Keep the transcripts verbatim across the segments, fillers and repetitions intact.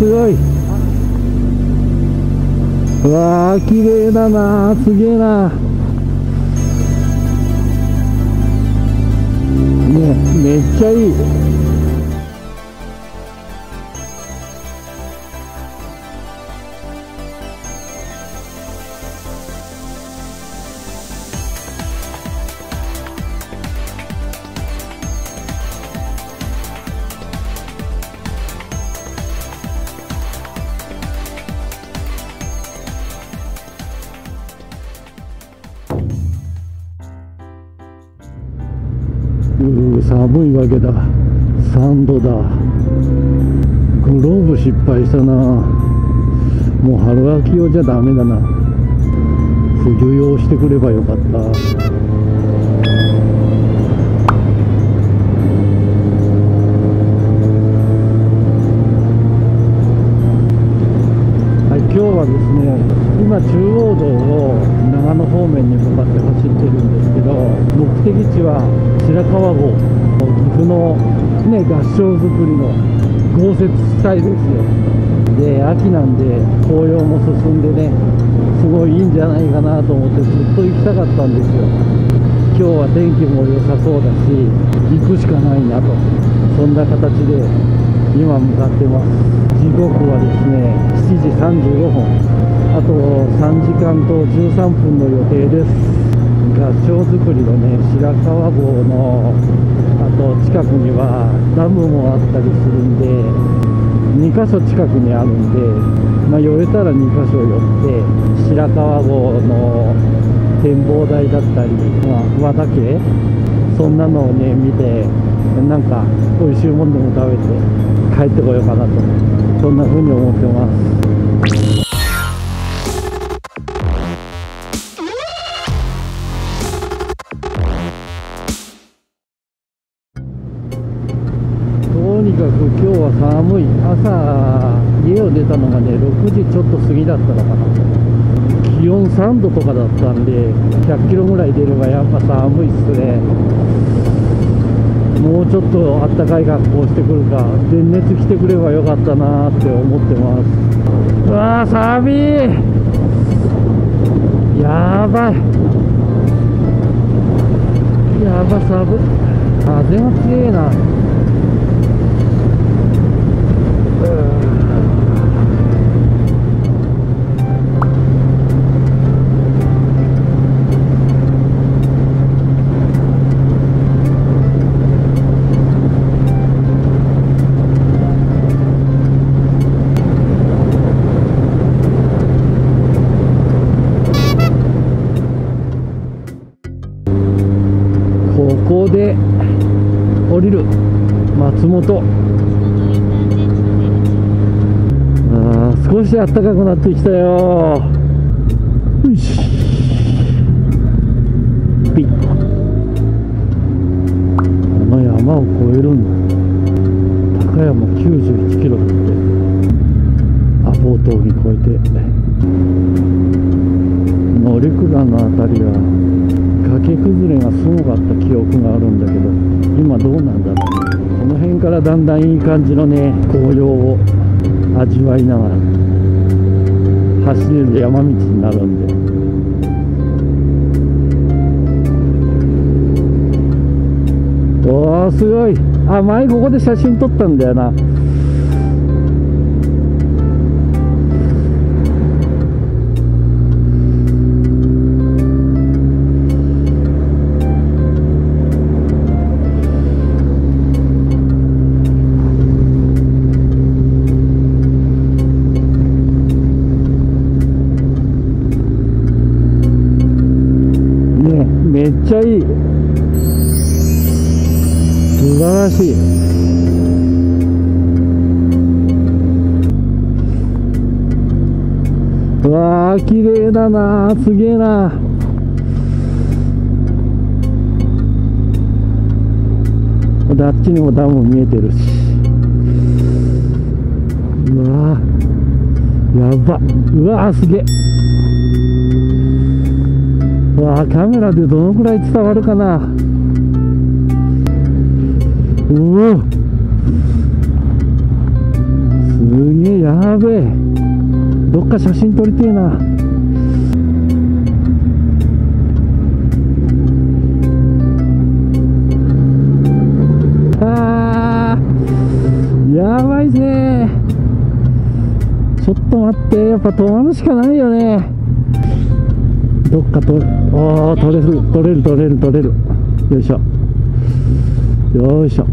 すごい。うわー綺麗だな、すげえな。ね、めっちゃいい。うー寒いわけだ。さんどだ。グローブ失敗したな。もう春秋用じゃダメだな。冬用してくればよかった。はい、今日はですね、今中央道を長野方面に向かって走ってるんですけど、目的地は白川郷、岐阜の、ね、合掌造りの豪雪地帯ですよ。で、秋なんで紅葉も進んでね、すごいいいんじゃないかなと思ってずっと行きたかったんですよ。今日は天気も良さそうだし、行くしかないなと、そんな形で今向かってます。時刻はですね、しちじさんじゅうごふん、あとさんじかんとじゅうさんぷんの予定です。合掌造りのね、白川郷のあと近くにはダムもあったりするんで、にかしょ近くにあるんで、まあ、寄れたらにかしょ寄って白川郷の展望台だったり、まあ、和岳、そんなのをね見て、なんか美味しいものでも食べて帰ってこようかなと、そんな風に思ってます。とにかく今日は寒い。朝家を出たのがねろくじちょっと過ぎだったのかな。気温さんどとかだったんで、ひゃっキロぐらい出ればやっぱ寒いっすね。もうちょっとあったかい格好してくるか、電熱来てくればよかったなーって思ってます。うわー寒い、やばい、やば寒い。風が強いな。ここで降りる松本。あー少し暖かくなってきたよ。よしピッ、この山を越えるんだ。高山きゅうじゅういちキロだって。阿房峠越えて乗鞍のあたりは崖崩れがすごかった記憶があるんだけど、今どうなんだろうね。この辺からだんだんいい感じのね紅葉を味わいながら走れる山道になるんで、おーすごい。あ、前ここで写真撮ったんだよな。めっちゃいい、素晴らしい。うわー綺麗だな、すげえな。あっちにもダム見えてるし、うわーやば、うわーすげえ。うわーカメラでどのくらい伝わるかな。うおすすげえ、やべえ。どっか写真撮りてえな。あー、やばいぜ。ちょっと待って、やっぱ止まるしかないよね。どっかと、ああ、取れる、取れる、取れる、取れる。よいしょ。よいしょ。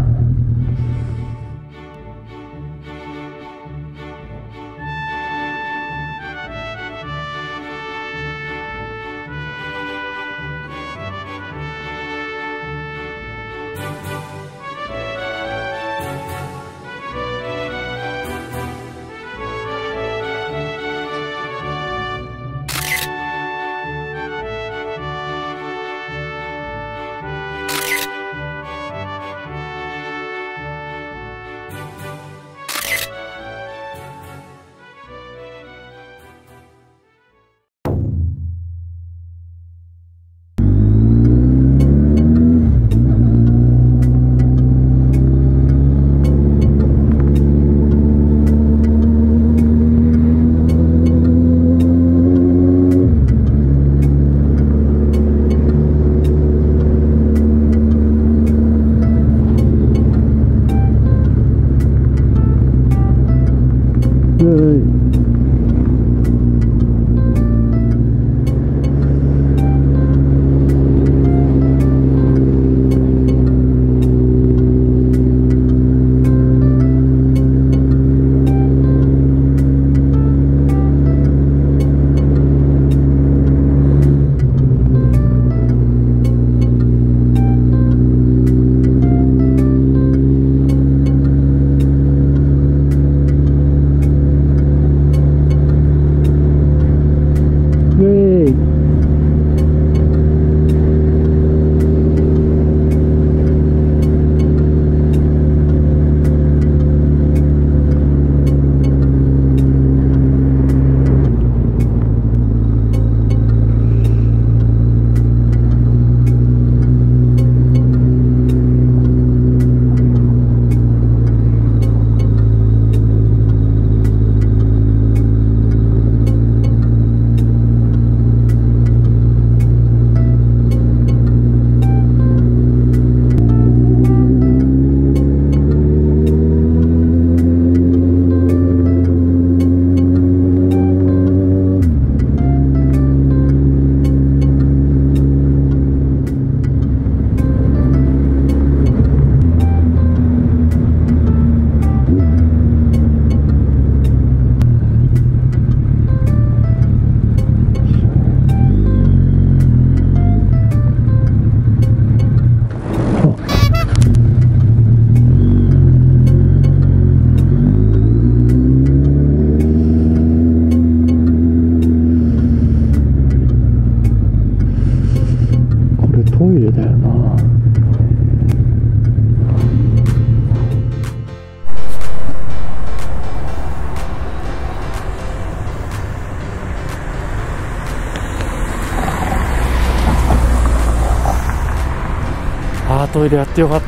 トイレやってよかった。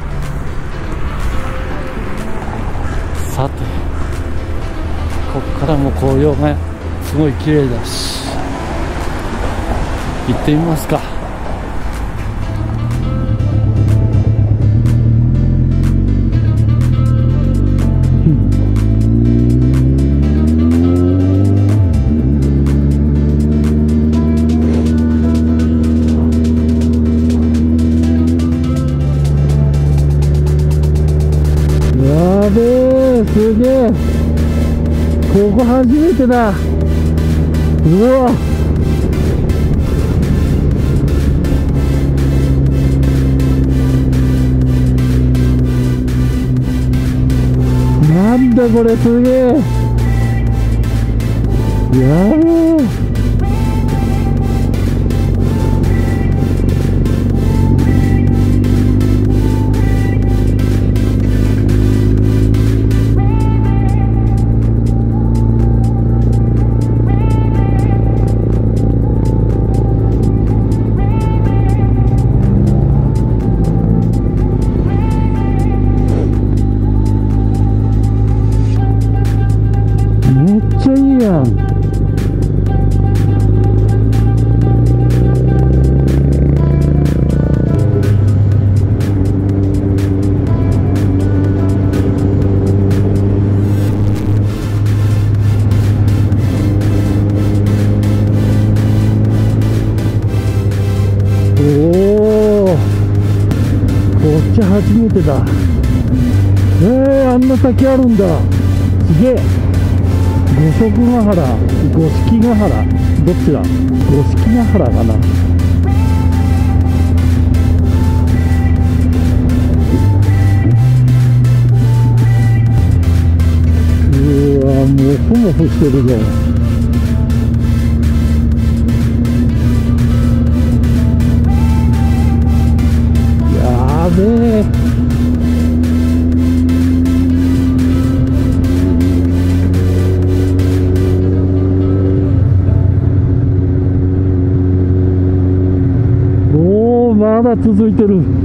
さて、こっからも紅葉がすごい綺麗だし、行ってみますか。やべえ、すげえ、ここ初めてだ。うわ、なんだこれ、すげえ、やべえ。 おお、こっち初めてだ。えー、あんな滝あるんだ。すげえ。五色ヶ原、五色ヶ原、どっちだ。五色ヶ原かな。うわ、もふもふしてるぞ。やべえ。おお、まだ続いてる。